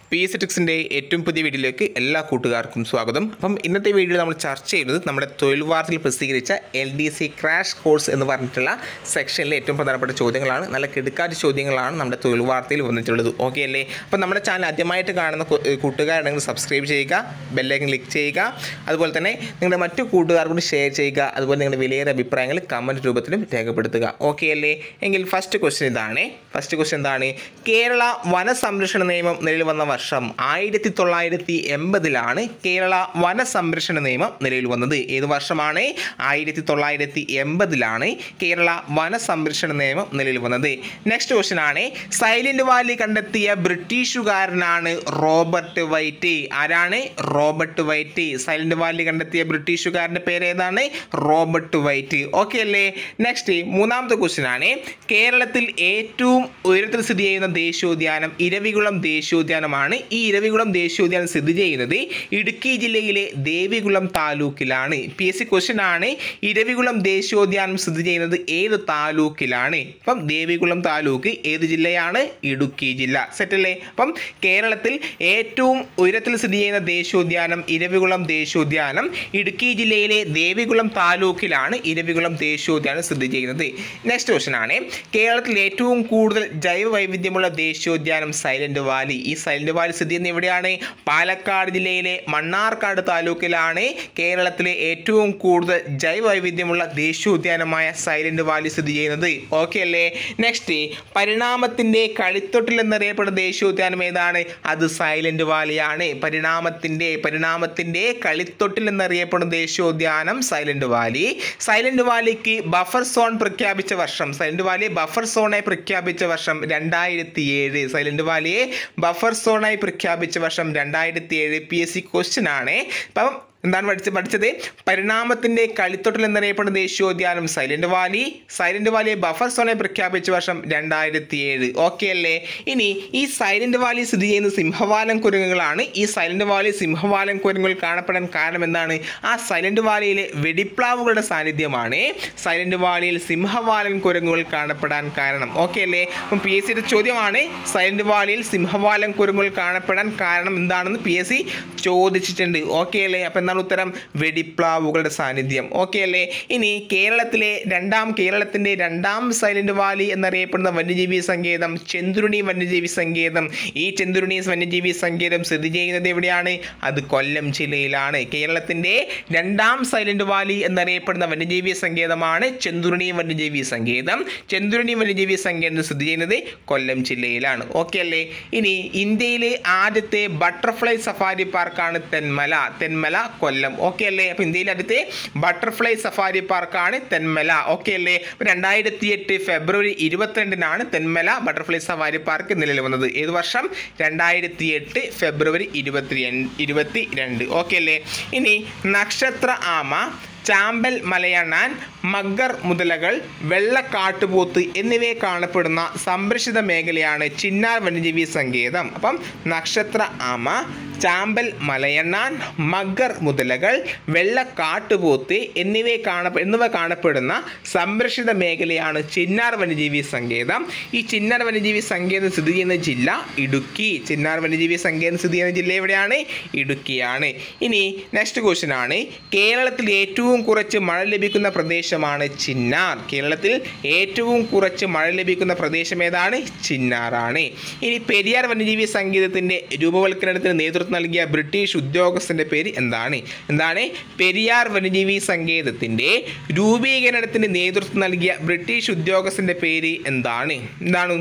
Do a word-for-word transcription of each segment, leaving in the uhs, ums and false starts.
P S C ടിക്സിൻ്റെ ഏറ്റവും പുതിയ വീഡിയോയിലേക്ക് എല്ലാ കൂട്ടുകാർക്കും സ്വാഗതം. അപ്പം ഇന്നത്തെ വീഡിയോയിൽ നമ്മൾ ചർച്ച ചെയ്യുന്നത് നമ്മുടെ തൊഴിൽ വാർത്തയിൽ പ്രസിദ്ധീകരിച്ച L D C crash course എന്ന് പറഞ്ഞിട്ടുള്ള സെക്ഷനിലെ ഏറ്റവും പ്രധാനപ്പെട്ട ചോദ്യങ്ങളാണ്. നല്ല കിടുക്കാറ്റ് ചോദ്യങ്ങളാണ് നമ്മുടെ തൊഴിൽ വാർത്തയിൽ വന്നിട്ടുള്ളത്. ഓക്കെ അല്ലേ? അപ്പം നമ്മുടെ ചാനൽ ആദ്യമായിട്ട് കാണുന്ന കൂട്ടുകാരുണ്ടെങ്കിൽ സബ്സ്ക്രൈബ് ചെയ്യുക, ബെല്ലൈക്കൻ ക്ലിക്ക് ചെയ്യുക, അതുപോലെ തന്നെ നിങ്ങളുടെ മറ്റു കൂട്ടുകാർക്കൂടി ഷെയർ ചെയ്യുക. അതുപോലെ നിങ്ങളുടെ വിലയേറെ അഭിപ്രായങ്ങൾ കമൻറ്റ് രൂപത്തിലും രേഖപ്പെടുത്തുക. ഓക്കെ അല്ലേ? എങ്കിൽ ഫസ്റ്റ് ക്വസ്റ്റ്യൻ ഇതാണ്. ഫസ്റ്റ് ക്വസ്റ്റ്യൻ എന്താണ്? കേരള വനസംരക്ഷണ നിയമം നിലവിൽ വന്ന വർഷം ആയിരത്തി തൊള്ളായിരത്തി എൺപതിലാണ് കേരള വനസംരക്ഷണ നിയമം നിലവിൽ വന്നത്. ഏത് വർഷമാണ്? ആയിരത്തി തൊള്ളായിരത്തി എൺപതിലാണ് കേരള വനസംരക്ഷണ നിയമം നിലവിൽ വന്നത്. നെക്സ്റ്റ് ക്വസ്റ്റ്യൻ ആണ്, സൈലന്റ് വാലി കണ്ടെത്തിയ ബ്രിട്ടീഷുകാരനാണ് റോബർട്ട് വൈറ്റ്. ആരാണ്? Robert White. സൈലന്റ് വാലി കണ്ടെത്തിയ ബ്രിട്ടീഷുകാരൻ്റെ പേര് ഏതാണ്? Robert White. ഓക്കെ അല്ലേ? നെക്സ്റ്റ് മൂന്നാമത്തെ ക്വസ്റ്റ്യൻ ആണ്, കേരളത്തിൽ ഏറ്റവും ഉയരത്തിൽ സ്ഥിതി ചെയ്യുന്ന ദേശീയോദ്യാനം ഇരവികുളം ദേശീയോദ്യാനമാണ്. ഈ ഇരവികുളം ദേശീയോദ്യാനം സ്ഥിതി ചെയ്യുന്നത് ഇടുക്കി ജില്ലയിലെ ദേവികുളം താലൂക്കിലാണ്. പി എസ് സി ക്വസ്റ്റ്യൻ ആണ്, ഇരവികുളം ദേശീയോദ്യാനം സ്ഥിതി ചെയ്യുന്നത് ഏത് താലൂക്കിലാണ്? അപ്പം ദേവികുളം താലൂക്ക് ഏത് ജില്ലയാണ്? ഇടുക്കി ജില്ല. സെറ്റല്ലേ? അപ്പം കേരളത്തിൽ ഏറ്റവും ഉയരത്തിൽ സ്ഥിതി ചെയ്യുന്ന ദേശീയോദ്യാനം ഇരവികുളം ദേശീയോദ്യാനം ഇടുക്കി ജില്ലയിലെ ദേവികുളം താലൂക്കിലാണ് ഇരവികുളം ദേശീയോദ്യാനം സ്ഥിതി ചെയ്യുന്നത്. നെക്സ്റ്റ് ക്വസ്റ്റ്യൻ ആണ്, കേരളത്തിൽ ഏറ്റവും കൂടുതൽ ജൈവ വൈവിധ്യമുള്ള ദേശീയോദ്യാനം സൈലന്റ് വാലി. ഈ സൈലന്റ് വാലി സ്ഥിതി ചെയ്യുന്ന എവിടെയാണ്? പാലക്കാട് ജില്ലയിലെ മണ്ണാർക്കാട് താലൂക്കിലാണ് കേരളത്തിലെ ഏറ്റവും കൂടുതൽ ജൈവ വൈവിധ്യമുള്ള ദേശീയോദ്യാനമായ സൈലന്റ് വാലി സ്ഥിതി ചെയ്യുന്നത്. ഓക്കെ അല്ലേ? നെക്സ്റ്റ്, പരിണാമത്തിന്റെ കളിത്തൊട്ടിൽ എന്നറിയപ്പെടുന്ന ദേശീയോദ്യാനം ഏതാണ്? അത് സൈലന്റ് വാലിയാണ്. പരിണാമത്തിന്റെ പരിണാമത്തിന്റെ കളിത്തൊട്ടിൽ എന്നറിയപ്പെടുന്ന ദേശീയോദ്യാനം സൈലന്റ് വാലി. സൈലന്റ് വാലിക്ക് ബഫർ സോൺ പ്രഖ്യാപിച്ച വർഷം സൈലന്റ് വാലിയെ ബഫർ സോണായി പ്രഖ്യാപിച്ച വർഷം രണ്ടായിരത്തി ഏഴ്. സൈലന്റ് വാലിയെ ബഫർ സോണായി പ്രഖ്യാപിച്ച വർഷം രണ്ടായിരത്തി ഏഴ്. പി എസ് സി ക്വസ്റ്റ്യൻ ആണ്. അപ്പം എന്താണ് പഠിച്ച് പഠിച്ചത് പരിണാമത്തിന്റെ കളിത്തൊട്ടിൽ എന്നറിയപ്പെടുന്ന ദേശീയോദ്യാനം സൈലന്റ് വാലി. സൈലന്റ് വാലിയെ ബഫർ സോണായി പ്രഖ്യാപിച്ച വർഷം രണ്ടായിരത്തി ഏഴ്. ഓക്കെ അല്ലേ? ഇനി ഈ സൈലന്റ് വാലി സ്ഥിതി ചെയ്യുന്ന സിംഹവാലൻ കുരങ്ങുകളാണ്. ഈ സൈലന്റ് വാലി സിംഹവാലൻ കുരങ്ങുകൾ കാണപ്പെടാൻ കാരണം എന്താണ്? ആ സൈലന്റ് വാലിയിലെ വെടിപ്ലാവുകളുടെ സാന്നിധ്യമാണ് സൈലന്റ് വാലിയിൽ സിംഹവാലൻ കുരങ്ങുകൾ കാണപ്പെടാൻ കാരണം. ഓക്കെ അല്ലേ? അപ്പം പി എസ് സിയുടെ ചോദ്യമാണ്, സൈലന്റ് വാലിയിൽ സിംഹവാലൻ കുരങ്ങുകൾ കാണപ്പെടാൻ കാരണം എന്താണെന്ന് പി എസ് സി ചോദിച്ചിട്ടുണ്ട്. ഓക്കെ അല്ലേ? അപ്പം ഉത്തരം വെടിപ്ലാവുകളുടെ സാന്നിധ്യം. ഓക്കെ അല്ലേ? ഇനി കേരളത്തിലെ രണ്ടാം കേരളത്തിന്റെ രണ്ടാം സൈലന്റ് വാലി എന്നറിയപ്പെടുന്ന വന്യജീവി സങ്കേതം ചെന്തുരുണി വന്യജീവി സങ്കേതം. ഈ ചെന്തുരുണി വന്യജീവി സങ്കേതം സ്ഥിതി ചെയ്യുന്നത് എവിടെയാണ്? അത് കൊല്ലം ജില്ലയിലാണ്. കേരളത്തിന്റെ രണ്ടാം സൈലന്റ് വാലി എന്നറിയപ്പെടുന്ന വന്യജീവി സങ്കേതമാണ് ചെന്തുരുണി വന്യജീവി സങ്കേതം. ചെന്തുരുണി വന്യജീവി സങ്കേതം സ്ഥിതി ചെയ്യുന്നത് കൊല്ലം ജില്ലയിലാണ്. ഓക്കെ അല്ലേ? ഇനി ഇന്ത്യയിലെ ആദ്യത്തെ ബട്ടർഫ്ലൈ സഫാരി പാർക്കാണ് തെന്മല. തെന്മല കൊല്ലം. ഓക്കെ അല്ലേ? അപ്പോൾ ഇന്ത്യയിലെ അടുത്ത് ബട്ടർഫ്ലൈ സഫാരി പാർക്കാണ് തെന്മല. ഓക്കെ അല്ലേ? രണ്ടായിരത്തി എട്ട് ഫെബ്രുവരി ഇരുപത്തിരണ്ടിനാണ് തെന്മല ബട്ടർഫ്ലൈ സഫാരി പാർക്ക് നിലവിൽ വന്നത്. ഏത് വർഷം? രണ്ടായിരത്തി എട്ട് ഫെബ്രുവരി ഇരുപത്തി ഇരുപത്തി രണ്ട്. ഓക്കെ അല്ലേ? ഇനി നക്ഷത്ര ആമ, ചാമ്പൽ മലയണ്ണാൻ, മഗ്ഗർ മുതലകൾ, വെള്ളക്കാട്ടുപോത്ത് എന്നിവയെ കാണപ്പെടുന്ന സംരക്ഷിത മേഖലയാണ് ചിന്നാർ വന്യജീവി സങ്കേതം. അപ്പം നക്ഷത്ര ആമ, ചാമ്പൽ മലയണ്ണാൻ, മഗ്ഗർ മുതലകൾ, വെള്ളക്കാട്ടുപോത്ത് എന്നിവയെ കാണ എന്നിവ കാണപ്പെടുന്ന സംരക്ഷിത മേഖലയാണ് ചിന്നാർ വന്യജീവി സങ്കേതം. ഈ ചിന്നാർ വന്യജീവി സങ്കേതം സ്ഥിതി ചെയ്യുന്ന ജില്ല ഇടുക്കി. ചിന്നാർ വന്യജീവി സങ്കേതം സ്ഥിതി ചെയ്യുന്ന ജില്ല എവിടെയാണ്? ഇടുക്കിയാണ്. ഇനി നെക്സ്റ്റ് ക്വസ്റ്റ്യൻ ആണ്, കേരളത്തിൽ ഏറ്റവും കുറച്ച് മഴ ലഭിക്കുന്ന പ്രദേശമാണ് ചിന്നാർ. കേരളത്തിൽ ഏറ്റവും കുറച്ച് മഴ ലഭിക്കുന്ന പ്രദേശം ഏതാണ്? ചിന്നാറാണ്. ഇനി പെരിയാർ വന്യജീവി സങ്കേതത്തിന്റെ രൂപവൽക്കരണത്തിന് നേതൃത്വം നൽകിയ ബ്രിട്ടീഷ് ഉദ്യോഗസ്ഥന്റെ പേര് എന്താണ്? എന്താണ്? പെരിയാർ വന്യജീവി സങ്കേതത്തിന്റെ രൂപീകരണത്തിന് നേതൃത്വം നൽകിയ ബ്രിട്ടീഷ് ഉദ്യോഗസ്ഥന്റെ പേര് എന്താണ്? എന്താണ്?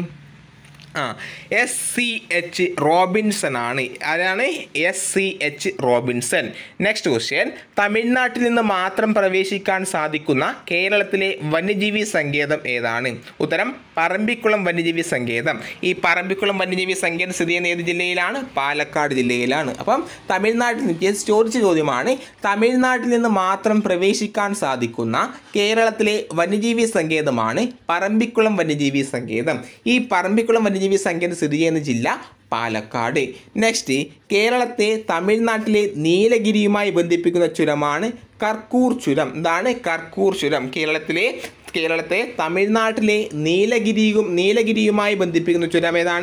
ആ എസ് സി എച്ച് റോബിൻസൺ ആണ്. ആരാണ്? S C H Robinson. Next question, തമിഴ്നാട്ടിൽ നിന്ന് മാത്രം പ്രവേശിക്കാൻ സാധിക്കുന്ന കേരളത്തിലെ വന്യജീവി സങ്കേതം ഏതാണ്? ഉത്തരം പറമ്പിക്കുളം വന്യജീവി സങ്കേതം. ഈ പറമ്പിക്കുളം വന്യജീവി സങ്കേതം സ്ഥിതി ചെയ്യുന്ന ഏത് ജില്ലയിലാണ്? പാലക്കാട് ജില്ലയിലാണ്. അപ്പം തമിഴ്നാട്ടിൽ നിന്ന് ചോദിച്ച ചോദ്യമാണ്, തമിഴ്നാട്ടിൽ നിന്ന് മാത്രം പ്രവേശിക്കാൻ സാധിക്കുന്ന കേരളത്തിലെ വന്യജീവി സങ്കേതമാണ് പറമ്പിക്കുളം വന്യജീവി സങ്കേതം. ഈ പറമ്പിക്കുളം വന്യജീവി സങ്കേതം സ്ഥിതി ചെയ്യുന്ന ജില്ല പാലക്കാട്. നെക്സ്റ്റ്, കേരളത്തെ തമിഴ്നാട്ടിലെ നീലഗിരിയുമായി ബന്ധിപ്പിക്കുന്ന ചുരമാണ് കർക്കൂർ ചുരം. എന്താണ് കർക്കൂർ ചുരം? കേരളത്തിലെ കേരളത്തെ തമിഴ്നാട്ടിലെ നീലഗിരിയും നീലഗിരിയുമായി ബന്ധിപ്പിക്കുന്ന ചുരം ഏതാണ്?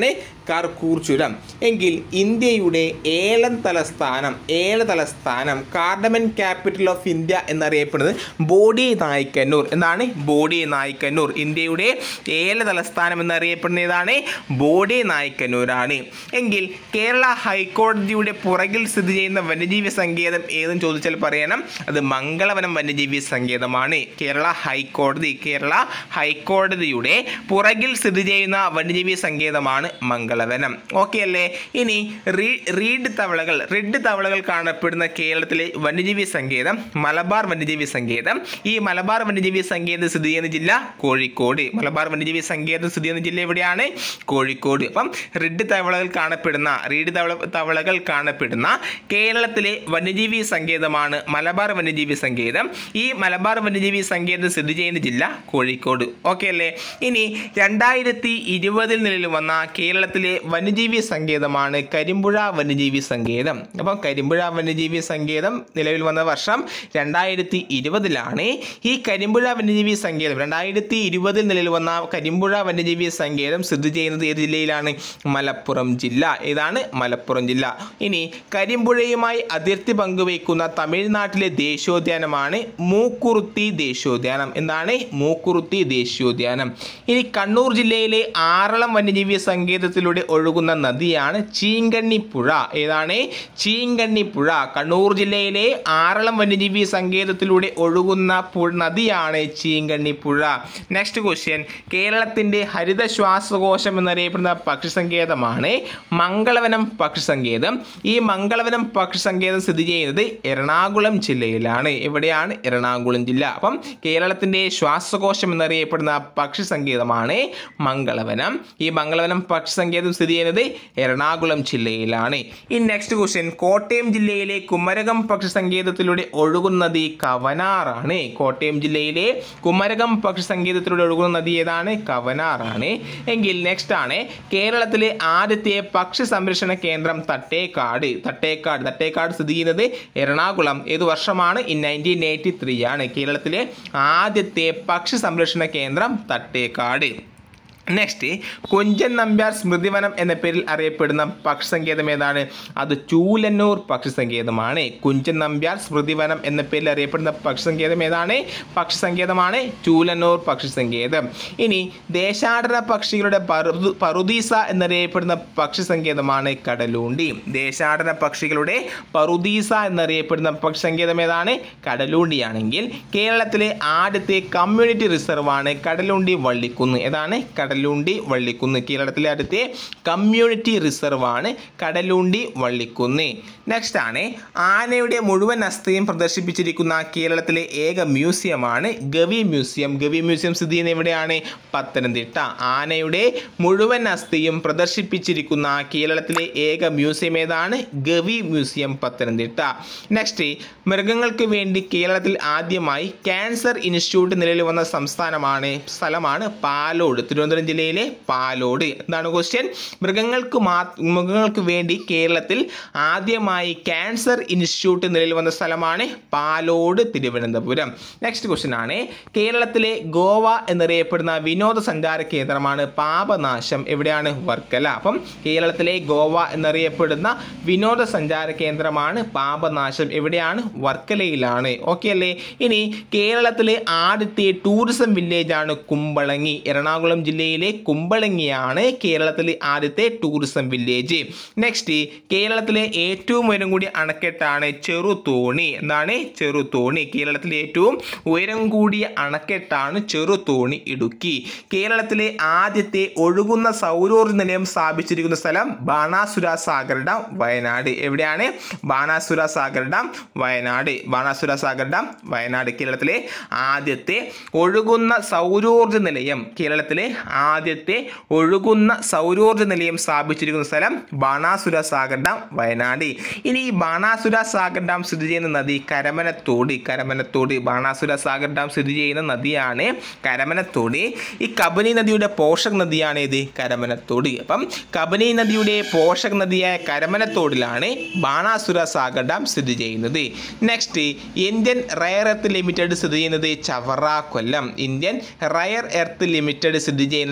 കർക്കൂർ ചുരം. എങ്കിൽ ഇന്ത്യയുടെ ഏലം തലസ്ഥാനം ഏല തലസ്ഥാനം കാർഡമൻ ക്യാപിറ്റൽ ഓഫ് ഇന്ത്യ എന്നറിയപ്പെടുന്നത് ബോഡി നായ്ക്കന്നൂർ. എന്താണ്? ബോഡി നായ്ക്കന്നൂർ. ഇന്ത്യയുടെ ഏല തലസ്ഥാനം എന്നറിയപ്പെടുന്ന ഏതാണ്? ബോഡി നായ്ക്കന്നൂരാണ്. എങ്കിൽ കേരള ഹൈക്കോടതിയുടെ പുറകിൽ സ്ഥിതി ചെയ്യുന്ന വന്യജീവി സങ്കേതം ഏതെന്ന് ചോദിച്ചാൽ പറയണം, അത് മംഗളവനം വന്യജീവി സങ്കേതമാണ്. കേരള ഹൈക്കോടതി കേരള ഹൈക്കോടതിയുടെ പുറകിൽ സ്ഥിതി ചെയ്യുന്ന വന്യജീവി സങ്കേതമാണ് മംഗളവനം. ഓക്കെ അല്ലേ? ഇനി റീ റീഡ് തവളകൾ റെഡ് തവളകൾ കാണപ്പെടുന്ന കേരളത്തിലെ വന്യജീവി സങ്കേതം മലബാർ വന്യജീവി സങ്കേതം. ഈ മലബാർ വന്യജീവി സങ്കേതം സ്ഥിതി ചെയ്യുന്ന ജില്ല കോഴിക്കോട്. മലബാർ വന്യജീവി സങ്കേതം സ്ഥിതി ചെയ്യുന്ന ജില്ല എവിടെയാണ്? കോഴിക്കോട്. അപ്പം റെഡ് തവളകൾ കാണപ്പെടുന്ന റീഡ് തവള തവളകൾ കാണപ്പെടുന്ന കേരളത്തിലെ വന്യജീവി സങ്കേതമാണ് മലബാർ വന്യജീവി സങ്കേതം. ഈ മലബാർ വന്യജീവി സങ്കേതം സ്ഥിതി ചെയ്യുന്ന ജില്ല കോഴിക്കോട്. ഓക്കെ അല്ലേ? ഇനി രണ്ടായിരത്തി ഇരുപതിൽ നിലവിൽ വന്ന കേരളത്തിലെ വന്യജീവി സങ്കേതമാണ് കരിമ്പുഴ വന്യജീവി സങ്കേതം. അപ്പം കരിമ്പുഴ വന്യജീവി സങ്കേതം നിലവിൽ വന്ന വർഷം രണ്ടായിരത്തി ഇരുപതിലാണ്. ഈ കരിമ്പുഴ വന്യജീവി സങ്കേതം രണ്ടായിരത്തി ഇരുപതിൽ നിലവിൽ വന്ന കരിമ്പുഴ വന്യജീവി സങ്കേതം സ്ഥിതി ചെയ്യുന്നത് ഏത് ജില്ലയിലാണ്? മലപ്പുറം ജില്ല. ഏതാണ്? മലപ്പുറം ജില്ല. ഇനി കരിമ്പുഴയുമായി അതിർത്തി പങ്കുവയ്ക്കുന്ന തമിഴ്നാട്ടിലെ ദേശീയോദ്യാനമാണ് മൂക്കുറുത്തി ദേശീയോദ്യാനം. എന്താണ്? മൂക്കുറുത്തി ദേശീയോദ്യാനം. ഇനി കണ്ണൂർ ജില്ലയിലെ ആറളം വന്യജീവി സങ്കേതത്തിലൂടെ ഒഴുകുന്ന നദിയാണ് ചീങ്കണ്ണിപ്പുഴ. ഏതാണ്? ചീങ്കണ്ണിപ്പുഴ. കണ്ണൂർ ജില്ലയിലെ ആറളം വന്യജീവി സങ്കേതത്തിലൂടെ ഒഴുകുന്ന നദിയാണ് ചീങ്കണ്ണിപ്പുഴ. നെക്സ്റ്റ് ക്വസ്റ്റ്യൻ, കേരളത്തിൻ്റെ ഹരിത ശ്വാസകോശം എന്നറിയപ്പെടുന്ന പക്ഷി സങ്കേതമാണ് മംഗളവനം പക്ഷി സങ്കേതം. ഈ മംഗളവനം പക്ഷി സങ്കേതം സ്ഥിതി ചെയ്യുന്നത് എറണാകുളം ജില്ലയിലാണ്. എവിടെയാണ്? എറണാകുളം ജില്ല. അപ്പം കേരളത്തിൻ്റെ ശ്വാസകോശം എന്നറിയപ്പെടുന്ന പക്ഷി സങ്കേതമാണ് മംഗളവനം. ഈ മംഗളവനം പക്ഷി സങ്കേതം സ്ഥിതി ചെയ്യുന്നത് എറണാകുളം ജില്ലയിലാണ്. ഈ നെക്സ്റ്റ് ക്വസ്റ്റ്യൻ, കോട്ടയം ജില്ലയിലെ കുമരകം പക്ഷി സങ്കേതത്തിലൂടെ ഒഴുകുന്ന നദി കവനാറാണ്. കോട്ടയം ജില്ലയിലെ കുമരകം പക്ഷി സങ്കേതത്തിലൂടെ ഒഴുകുന്ന നദി ഏതാണ്? കവനാറാണ്. എങ്കിൽ നെക്സ്റ്റ് ആണ്, കേരളത്തിലെ ആദ്യത്തെ പക്ഷി സംരക്ഷണ കേന്ദ്രം തട്ടേക്കാട്. തട്ടേക്കാട് തട്ടേക്കാട് സ്ഥിതി ചെയ്യുന്നത് എറണാകുളം. ഏത് വർഷമാണ്? ഇൻ നയൻറ്റീൻ എയ്റ്റി ത്രീ ആണ് കേരളത്തിലെ ആദ്യത്തെ പക്ഷി സംരക്ഷണ കേന്ദ്രം തട്ടേക്കാട്. നെക്സ്റ്റ്, കുഞ്ചൻ നമ്പ്യാർ സ്മൃതിവനം എന്ന പേരിൽ അറിയപ്പെടുന്ന പക്ഷി സങ്കേതം ഏതാണ്? അത് ചൂലന്നൂർ പക്ഷി സങ്കേതമാണ്. കുഞ്ചൻ നമ്പ്യാർ സ്മൃതിവനം എന്ന പേരിൽ അറിയപ്പെടുന്ന പക്ഷി സങ്കേതം ഏതാണ്? പക്ഷി സങ്കേതമാണ് ചൂലന്നൂർ പക്ഷി സങ്കേതം. ഇനി ദേശാടന പക്ഷികളുടെ പറുദു പറുദീസ എന്നറിയപ്പെടുന്ന പക്ഷി സങ്കേതമാണ് കടലുണ്ടി. ദേശാടന പക്ഷികളുടെ പറുദീസ എന്നറിയപ്പെടുന്ന പക്ഷി സങ്കേതം ഏതാണ്? കടലുണ്ടിയാണെങ്കിൽ കേരളത്തിലെ ആദ്യത്തെ കമ്മ്യൂണിറ്റി റിസർവാണ് കടലുണ്ടി വള്ളിക്കുന്ന്. ഏതാണ്? കടലുണ്ടി വള്ളിക്കുന്ന്. കേരളത്തിലെ അടുത്ത കമ്മ്യൂണിറ്റി റിസർവ് ആണ് കടലുണ്ടി വള്ളിക്കുന്ന്. നെക്സ്റ്റ് ആണ്, ആനയുടെ മുഴുവൻ അസ്ഥിയും പ്രദർശിപ്പിച്ചിരിക്കുന്ന കേരളത്തിലെ ഏക മ്യൂസിയമാണ് ഗവി മ്യൂസിയം. ഗവി മ്യൂസിയം സ്ഥിതി ചെയ്യുന്ന എവിടെയാണ്? പത്തനംതിട്ട. ആനയുടെ മുഴുവൻ അസ്ഥിയും പ്രദർശിപ്പിച്ചിരിക്കുന്ന കേരളത്തിലെ ഏക മ്യൂസിയം ഏതാണ്? ഗവി മ്യൂസിയം, പത്തനംതിട്ട. നെക്സ്റ്റ്, മൃഗങ്ങൾക്ക് വേണ്ടി കേരളത്തിൽ ആദ്യമായി ക്യാൻസർ ഇൻസ്റ്റിറ്റ്യൂട്ട് നിലവിൽ വന്ന സംസ്ഥാനമാണ് സ്ഥലമാണ് പാലോട്. തിരുവനന്തപുരം ജില്ലയിലെ പാലോട്. എന്താണ് ക്വസ്റ്റ്യൻ? മൃഗങ്ങൾക്ക് മാ മൃഗങ്ങൾക്ക് വേണ്ടി കേരളത്തിൽ ആദ്യമായി ക്യാൻസർ ഇൻസ്റ്റിറ്റ്യൂട്ട് നിലവിൽ വന്ന സ്ഥലമാണ് പാലോട്, തിരുവനന്തപുരം. നെക്സ്റ്റ് ക്വസ്റ്റ്യൻ ആണ്, കേരളത്തിലെ ഗോവ എന്നറിയപ്പെടുന്ന വിനോദസഞ്ചാര കേന്ദ്രമാണ് പാപനാശം. എവിടെയാണ്? വർക്കല. അപ്പം കേരളത്തിലെ ഗോവ എന്നറിയപ്പെടുന്ന വിനോദസഞ്ചാര കേന്ദ്രമാണ് പാപനാശം. എവിടെയാണ്? വർക്കലയിലാണ്. ഓക്കെ അല്ലേ? ഇനി കേരളത്തിലെ ആദ്യത്തെ ടൂറിസം വില്ലേജ് ആണ് കുമ്പളങ്ങി. എറണാകുളം ജില്ലയിലെ കുമ്പളങ്ങിയാണ് കേരളത്തിലെ ആദ്യത്തെ ടൂറിസം വില്ലേജ്. നെക്സ്റ്റ്, കേരളത്തിലെ ഏറ്റവും ഉയരം കൂടിയ അണക്കെട്ടാണ് ചെറുതോണി. എന്താണ്? ചെറുതോണി. കേരളത്തിലെ ഏറ്റവും ഉയരം കൂടിയ അണക്കെട്ടാണ് ചെറുതോണി, ഇടുക്കി. കേരളത്തിലെ ആദ്യത്തെ ഒഴുകുന്ന സൗരോർജ്ജ നിലയം സ്ഥാപിച്ചിരിക്കുന്ന സ്ഥലം ബാണാസുര സാഗർ ഡാം, വയനാട്. എവിടെയാണ്? ബാണാസുര സാഗർ ഡാം, വയനാട്. ബാണാസുര സാഗർ ഡാം, വയനാട്. കേരളത്തിലെ ആദ്യത്തെ ഒഴുകുന്ന സൗരോർജ്ജ നിലയം കേരളത്തിലെ ആദ്യത്തെ ഒഴുകുന്ന സൗരോർജ്ജ നിലയം സ്ഥാപിച്ചിരിക്കുന്ന സ്ഥലം ബാണാസുര സാഗർ ഡാം, വയനാട്. ഇനി ഈ ബാണാസുര സാഗർ ഡാം സ്ഥിതി ചെയ്യുന്ന നദി കരമനത്തോട്. കരമനത്തോട് ബാണാസുര സാഗർ ഡാം സ്ഥിതി ചെയ്യുന്ന നദിയാണ് കരമനത്തോട്. ഈ കബനി നദിയുടെ പോഷക നദിയാണ് ഇത് കരമനത്തോട്. അപ്പം കബനി നദിയുടെ പോഷക നദിയായ കരമനത്തോടിലാണ് ബാണാസുര സാഗർ ഡാം സ്ഥിതി ചെയ്യുന്നത്. Next, Indian rare earth limited സ്ഥിതി ചെയ്യുന്നത് Chavara, Kollam. Indian rare earth limited സ്ഥിതി ചെയ്യുന്നത്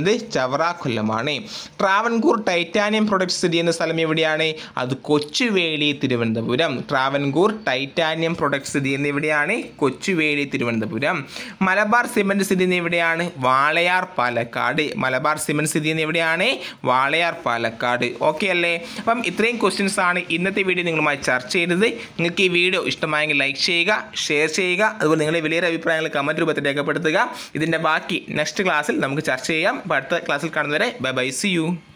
ചെയ്യുന്നത് ചവറ കൊല്ലമാണ്. ട്രാവൻകൂർ ടൈറ്റാനിയം പ്രൊഡക്ട്സ് സ്ഥിതി ചെയ്യുന്ന സ്ഥലം എവിടെയാണ്? അത് കൊച്ചുവേളി തിരുവനന്തപുരം. ട്രാവൻകൂർ ടൈറ്റാനിയം പ്രൊഡക്ട്സ് സ്ഥിതി ചെയ്യുന്ന എവിടെയാണ്? കൊച്ചുവേളി തിരുവനന്തപുരം. മലബാർ സിമന്റ് സ്ഥിതി ചെയ്യുന്ന എവിടെയാണ്? വാളയാർ പാലക്കാട്. മലബാർ സിമന്റ് സ്ഥിതി ചെയ്യുന്ന എവിടെയാണ്? വാളയാർ പാലക്കാട്. ഓക്കെ അല്ലേ? അപ്പം ഇത്രയും ക്വസ്റ്റ്യൻസ് ആണ് ഇന്നത്തെ വീഡിയോ നിങ്ങളുമായി ചർച്ച ചെയ്തത്. നിങ്ങൾക്ക് ഈ വീഡിയോ ഇഷ്ടമായെങ്കിൽ ലൈക്ക് ചെയ്യുക, ഷെയർ ചെയ്യുക, അതുപോലെ നിങ്ങളുടെ വലിയ അഭിപ്രായങ്ങൾ കമൻറ്റ് രൂപത്തിൽ രേഖപ്പെടുത്തുക. ഇതിൻ്റെ ബാക്കി നെക്സ്റ്റ് ക്ലാസ്സിൽ നമുക്ക് ചർച്ച ചെയ്യാം. അപ്പോൾ അടുത്ത ക്ലാസ്സിൽ കാണുന്നവരെ ബൈ ബൈ, സി യു.